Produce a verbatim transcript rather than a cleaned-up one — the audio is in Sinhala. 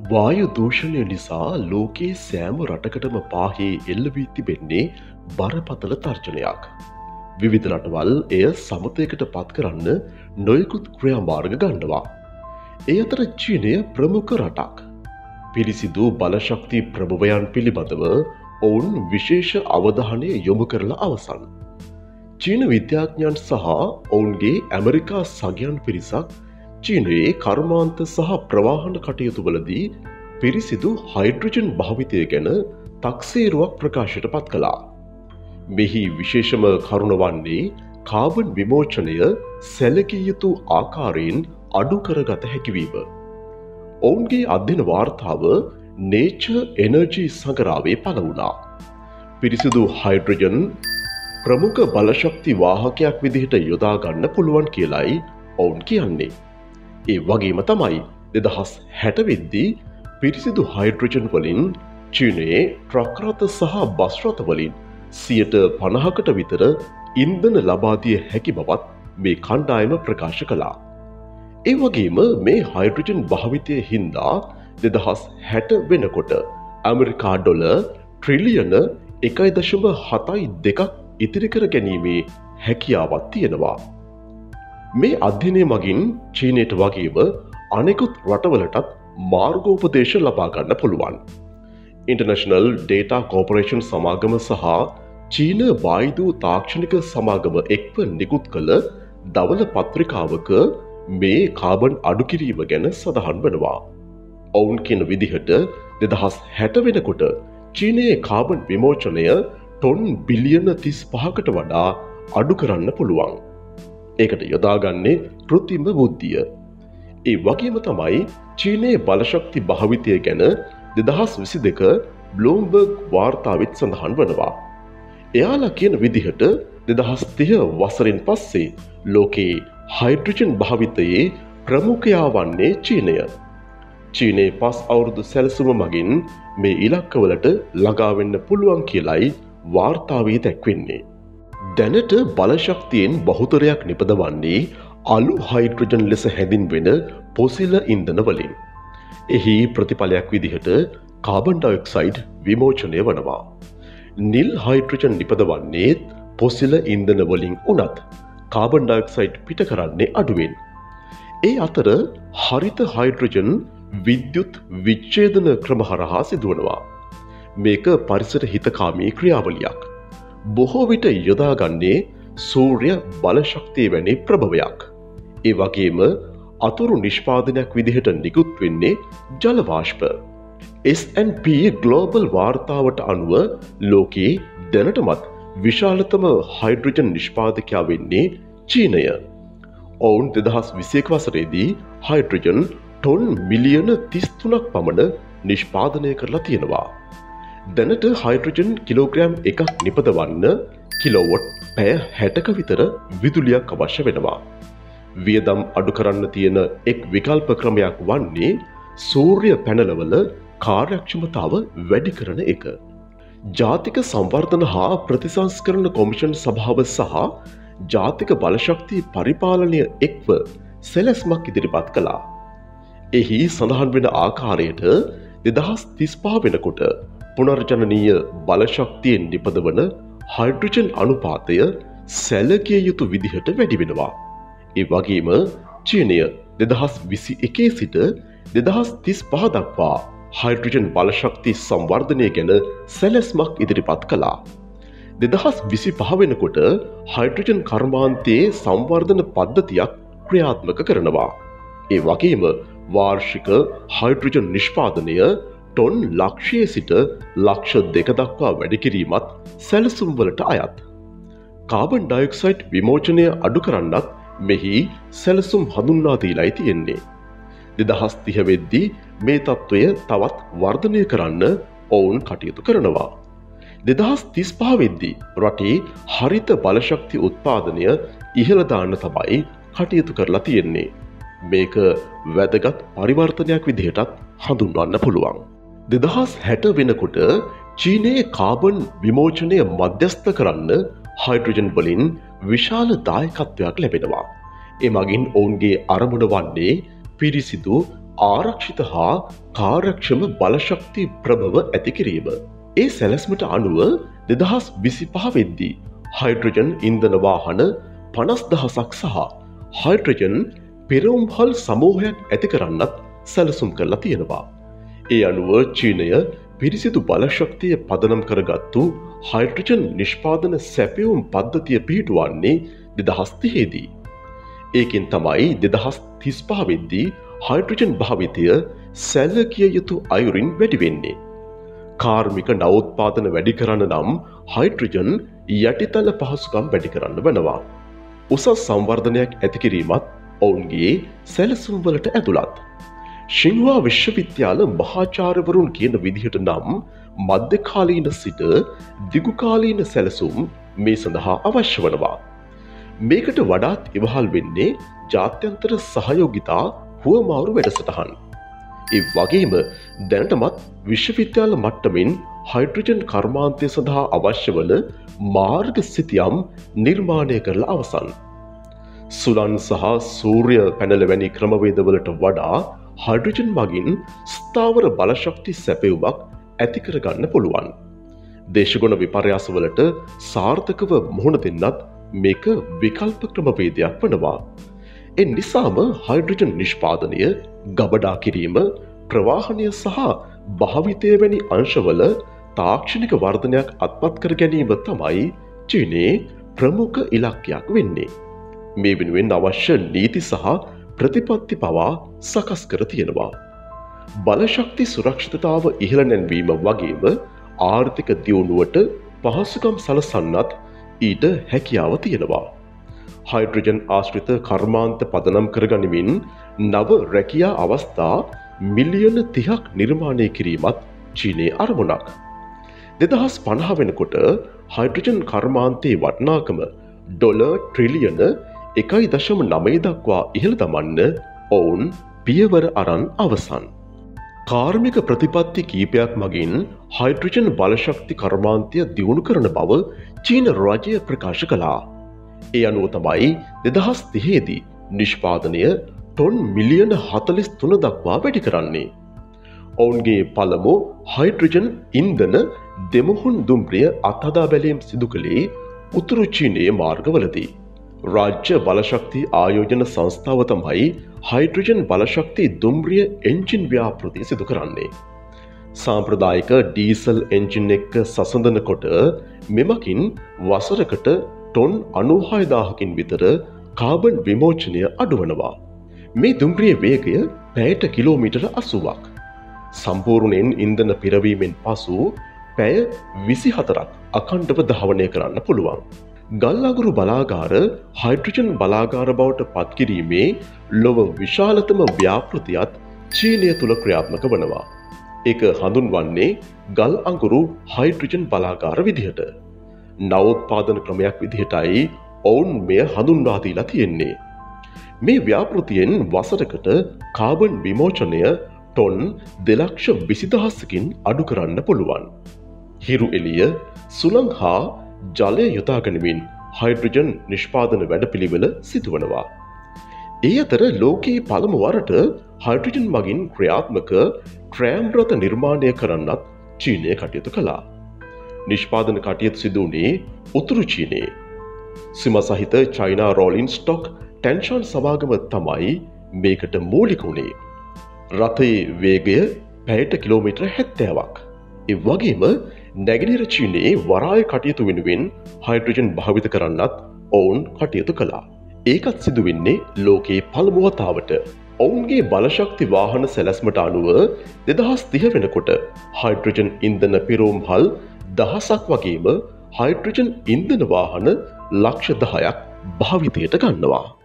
වායු දූෂණය නිසා ලෝකයේ සෑම රටකටම පාහේ එල්ල වී තිබෙන්නේ බරපතල තර්ජනයක්. විවිධ රටවල් එය සමතයකට පත් කරන්න නොයෙකුත් ක්‍රියාමාර්ග ගන්නවා. ඒ අතර චීනය ප්‍රමුඛ රටක්. පිරිසිදු බලශක්ති ප්‍රභවයන් පිළිබඳව ඔවුන් විශේෂ අවධානය යොමු කරලා අවසන්. චීන විද්‍යාඥයන් සහ ඔවුන්ගේ ඇමරිකා සගයන් පිරිසක් චීනයේ කර්මාන්ත සහ ප්‍රවාහන කටයුතුවලදී පිරිසිදු හයිඩ්‍රජන් භාවිතය ගැන තක්සේරුවක් ප්‍රකාශයට පත් කළා. මෙහි විශේෂම කරුණ වන්නේ කාබන් විමෝචනය සැලකිය යුතු ආකාරයෙන් අඩු කරගත හැකිවීම. ඔවුන්ගේ අධ්‍යයන වාර්තාව නේචර් එනර්ජි සංගරාවේ පළ වුණා. පිරිසිදු හයිඩ්‍රජන් ප්‍රමුඛ බලශක්ති වාහකයක් විදිහට යොදා ගන්න පුළුවන් කියලයි ඔවුන් කියන්නේ. ඒ වගේම තමයි දෙදහස් හැට වෙද්දී පිරිසිදු හයිඩ්‍රජන් වලින් චීනයේ ට්‍රක් රථ සහ බස් රථ වලින් සියයට පනහකට විතර ඉන්ධන ලබා දිය හැකි බවත් මේ කණ්ඩායම ප්‍රකාශ කළා. ඒ වගේම මේ හයිඩ්‍රජන් භාවිතය හින්දා දෙදහස් හැට වෙනකොට ඇමරිකා ඩොලර් ට්‍රිලියන එකයි දශම හතයි දෙකක් ඉතිරි කර ගැනීමේ හැකියාවක් තියෙනවා. මේ අධ්‍යයනය මගින් චීනයට වගේම අනෙකුත් රටවලටත් මාර්ගෝපදේශ ලබා ගන්න පුළුවන්. ඉන්ටර්නැෂනල් ඩේටා කෝපරේෂන් සමාගම සහ චීන වායුදූ තාක්ෂණික සමාගම එක්ව නිකුත් කළ දවල පත්‍රිකාවක මේ කාබන් අඩු කිරීම ගැන සඳහන් වනවා. ඔවුන් කියන විදිහට දෙදහස් හැට වෙනකොට චීනයේ කාබන් විමෝචනය ටොන් බිලියන තිස් පහකට වඩා අඩු කරන්න පුළුවන්. ඒකට යොදාගන්නේ කෘත්‍රිම බුද්ධිය. ඒ වගේම තමයි චීනයේ බලශක්ති භාවිතය ගැන දෙදහස් විසි දෙක බ්ලූම්බර්ග් වාර්තාවෙත් සඳහන් වනවා. එයාලා කියන විදිහට දෙදහස් තිහ වසරෙන් පස්සේ ලෝකයේ හයිඩ්‍රජන් භාවිතයේ ප්‍රමුඛයා වන්නේ චීනය. චීනයේ පස් අවුරුදු සැලසුම මගින් මේ ඉලක්කවලට ළඟා වෙන්න පුළුවන් කියලයි වාර්තාවේ දැක්වෙන්නේ. දැනට බලශක්තියෙන් බහුතරයක් නිපදවන්නේ අලු හයිඩ්‍රජන් ලෙස හැඳින්වෙන පොසිල ඉන්ධන වලින්. එහි ප්‍රතිඵලයක් විදිහට කාබන් ඩයොක්සයිඩ් විමෝචනය වනවා. නිල් හයිඩ්‍රජන් නිපදවන්නේ පොසිල ඉන්ධන වලින් උනත් කාබන් ඩයොක්සයිඩ් පිට කරන්නේ අඩුවෙන්. ඒ අතර හරිත හයිඩ්‍රජන් විද්‍යුත් විච්ඡේදන ක්‍රම හරහා සිදුවනවා. මේක පරිසර හිතකාමී ක්‍රියාවලියක්. බොහෝ විට යොදාගන්නේ සූර්ය බලශක්තිය වැනි ප්‍රභවයක්. ඒ වගේම අතුරු නිෂ්පාදනයක් විදිහට නිකුත් වෙන්නේ ජල වාෂ්ප. එස් ඇන්ඩ් පී ග්ලෝබල් වාර්තාවට අනුව ලෝකයේ දැනටමත් විශාලතම හයිඩ්‍රජන් නිෂ්පාදකයා වෙන්නේ චීනය. ඔවුන් දෙදහස් විසි එක වසරේදී හයිඩ්‍රජන් ටොන් මිලියන තිස් තුනක් පමණ නිෂ්පාදනය කරලා තියෙනවා. දැනට හයිඩ්‍රජන් කිලෝග්‍රෑම් එකක් නිපදවන්න කිලෝවොට් පැය හැටක විතර විදුලියක් අවශ්‍ය වෙනවා. වියදම් අඩු කරන්න තියෙන එක් විකල්ප ක්‍රමයක් වන්නේ සූර්ය පැනලවල කාර්යක්ෂමතාව වැඩි කරන එක. ජාතික සංවර්ධන හා ප්‍රතිසංස්කරණ කොමිෂන් සභාව සහ ජාතික බලශක්ති පරිපාලනය එක්ව සැලැස්මක් ඉදිරිපත් කළා. එහි සඳහන් වෙන ආකාරයට දෙදහස් තිස් පහ වෙනකොට පුනර්ජනනීය බලශක්තියෙන් නිපදවන හයිඩ්‍රජන් අනුපාතය සැලකිය යුතු විදිහට වැඩි වෙනවා. ඒ වගේම චීනය දෙදහස් විසි එකේ සිට දෙදහස් තිස් පහ දක්වා හයිඩ්‍රජන් බලශක්ති සංවර්ධනය ගැන සැලැස්මක් ඉදිරිපත් කළා. දෙදහස් විසි පහ වෙනකොට හයිඩ්‍රජන් කර්මාන්තයේ සංවර්ධන පද්ධතියක් ක්‍රියාත්මක කරනවා. ඒ වගේම වාර්ෂික හයිඩ්‍රජන් නිෂ්පාදනය ටොන් ලක්ෂයේ සිට ලක්ෂ දෙක දක්වා වැඩි කිරීමත් සැලසුම් වලට අයත්. කාබන් ඩයොක්සයිඩ් විමෝචනය අඩු කරන්නත් මෙහි සැලසුම් හඳුන්වා දීලායි තියෙන්නේ. දෙදහස් තිහ වෙද්දී මේ තත්ත්වය තවත් වර්ධනය කරන්න ඔවුන් කටයුතු කරනවා. දෙදහස් තිස් පහ වෙද්දී රටේ හරිත බලශක්ති උත්පාදනය ඉහළ දාන්න තමයි කටයුතු කරලා තියෙන්නේ. මේක වැදගත් පරිවර්තනයක් විදිහටත් හඳුන්වන්න පුළුවන්. දෙදහස් හැට වෙනකොට චීනයේ කාබන් විමෝචනය මධ්‍යස්ථ කරන්න හයිඩ්‍රජන් වලින් විශාල දායකත්වයක් ලැබෙනවා. ඒ මගින් ඔවුන්ගේ අරමුණ වන්නේ පිරිසිදු ආරක්ෂිත හා කාර්යක්ෂම බලශක්ති ප්‍රභව ඇති කිරීම. ඒ සැලැස්මට අනුව දෙදහස් විසිපහ වෙද්දී හයිඩ්‍රජන් ඉන්ධන වාහන පනස් දහසක් සහ හයිඩ්‍රජන් පෙරවුම්හල් සමූහයක් ඇති කරන්නත් සැලසුම් කරලා තියෙනවා. ඒ අනුව චීනය පිරිසිදු බලශක්තිය පදනම් කරගත්තු හයිඩ්‍රජන් නිෂ්පාදන සැපයුම් පද්ධතිය පිහිටුවන්නේ දෙදහස් තිහේදී. ඒකෙන් තමයි දෙදහස් තිස්පහ වෙද්දී හයිඩ්‍රජන් භාවිතය සැලකිය යුතු අයුරින් වැඩි වෙන්නේ. කාර්මික නවෝත්පාදන වැඩි කරන්න නම් හයිඩ්‍රජන් යටිතල පහසුකම් වැඩි කරන්න වෙනවා. උසස් සංවර්ධනයක් ඇති කිරීමත් ඔවුන්ගේ සැලසුම් වලට ඇතුළත්. ශින්හුවා විශ්වවිද්‍යාල මහාචාර්යවරුන් කියන විදිහට නම් මධ්‍යකාලීන සිට දිගුකාලීන සැලසුම් මේ සඳහා අවශ්‍ය වනවා. මේකට වඩාත් ඉවහල් වෙන්නේ ජාත්‍යන්තර සහයෝගිතා හුවමාරු වැඩසටහන්. ඒ වගේම දැනටමත් විශ්වවිද්‍යාල මට්ටමින් හයිඩ්‍රජන් කර්මාන්තය සඳහා අවශ්‍ය වන මාර්ග සිතියම් නිර්මාණය කරලා අවසන්. සුළං සහ සූර්ය පැනල වැනි ක්‍රමවේදවලට වඩා හයිඩ්‍රජන් මගින් ස්ථාවර බලශක්ති සැපයුමක් ඇති කරගන්න පුළුවන්. දේශගුණ විපර්යාසවලට සාර්ථකව මුහුණ දෙන්නත් මේක විකල්ප ක්‍රමවේදයක් වනවා. ඒ නිසාම හයිඩ්‍රජන් නිෂ්පාදනය, ගබඩා කිරීම, ප්‍රවාහනය සහ භාවිතය වැනි අංශවල තාක්ෂණික වර්ධනයක් අත්පත් කර ගැනීම තමයි චීනයේ ප්‍රමුඛ ඉලක්කයක් වෙන්නේ. මේ වෙනුවෙන් අවශ්‍ය නීති සහ ප්‍රතිපත්ති පවා සකස් කර තියෙනවා. බලශක්ති සුරක්ෂිතතාව ඉහළ නැන්වීම වගේම ආර්ථික දියුණුවට පහසුකම් සලසන්නත් ඊට හැකියාව තියෙනවා. හයිඩ්‍රජන් ආශ්‍රිත කර්මාන්ත පදනම් කරගනිමින් නව රැකියා අවස්ථා මිලියන තිහක් නිර්මාණය කිරීමත් චීනයේ අරමුණක්. දෙදහස් පනහ වෙනකොට හයිඩ්‍රජන් කර්මාන්තයේ වටිනාකම ඩොලර් ට්‍රිලියන එකයි දශම නවය දක්වා ඉහළ දමන්න ඔවුන් පියවර අරන් අවසන්. කාර්මික ප්‍රතිපත්ති කීපයක් මගින් හයිඩ්‍රජන් බලශක්ති කර්මාන්තය දියුණු කරන බව චීන රජය ප්‍රකාශ කළා. ඒ අනුව තමයි දෙදහස් තිහේදී නිෂ්පාදනය ටොන් මිලියන හතළිස් තුන දක්වා වැඩි කරන්නේ. ඔවුන්ගේ පළමු හයිඩ්‍රජන් ඉන්ධන දෙමුහුන් දුම්රිය අත්හදා බැලීම් සිදු කළේ උතුරු චීනයේ මාර්ගවලදී. රාජ්‍ය බලශක්ති ආයෝජන සංස්ථාව තමයි හයිඩ්‍රජන් බලශක්ති දුම්රිය එන්ජින් ව්‍යාපෘති සිදු කරන්නේ. සාම්ප්‍රදායික ඩීසල් එන්ජින් එක්ක සසඳනකොට මෙමකින් වසරකට ටොන් අනූහයදාහකින් විතර කාබන් විමෝචනය අඩුවනවා. මේ දුම්රිය වේගය පැයට කිලෝමීටර අසුවක්. සම්පූර්ණයෙන් ඉන්ධන පිරවීමෙන් පසු පැය විසි හතරක් අකණ්ඩව ධාවනය කරන්න පුළුවන්. ගල් අඟුරු බලාගාර හයිඩ්‍රජන් බලාගාර බවට පත්කිරීමේ ලොව විශාලතම ව්‍යාපෘතියත් චීනය තුළ ක්‍රියාත්මක වනවා. ඒක හඳුන්වන්නේ ගල් අඟුරු හයිඩ්‍රජන් බලාගාර විදිහට. නවෝත්පාදන ක්‍රමයක් විදිහටයි ඔවුන් මෙය හඳුන්වා දීලා තියෙන්නේ. මේ ව්‍යාපෘතියෙන් වසරකට කාබන් විමෝචනය ටොන් දෙලක්ෂ විසිදහසකින් අඩු කරන්න පුළුවන්. හිරු එළිය, සුළං හා ජලය යොදාගනිමින් හයිඩ්‍රජන් නිෂ්පාදන වැඩපිළිවෙල සිදුවනවා. ඒ අතර ලෝකයේ පළමු වරට හයිඩ්‍රජන් මගින් ක්‍රියාත්මක ට්‍රෑම් රථ නිර්මාණය කරන්නත් චීනය කටයුතු කළා. නිෂ්පාදන කටයුතු සිදුවුණේ උතුරු චීනයේ. සිම සහිත චයිනා රෝලින් ස්ටොක් ටැන්ෂන් සමාගම තමයි මේකට මූලික වුණේ. රථයේ වේගය පැයට කිලෝමීටර හැත්තෑවක්. ඒ වගේම නැගෙනහිර චීනයේ වරාය කටයුතු වෙනුවෙන් හයිඩ්‍රජන් භාවිත කරන්නත් ඔවුන් කටයුතු කළා. ඒකත් සිදුවෙන්නේ ලෝකයේ පළමු වතාවට. ඔවුන්ගේ බලශක්ති වාහන සැලැස්මට අනුව දෙදහස් තිහ වෙනකොට හයිඩ්‍රජන් ඉන්ධන පිරෝම්හල් දහසක් වගේම හයිඩ්‍රජන් ඉන්ධන වාහන ලක්ෂ දහයක් භාවිතයට ගන්නවා.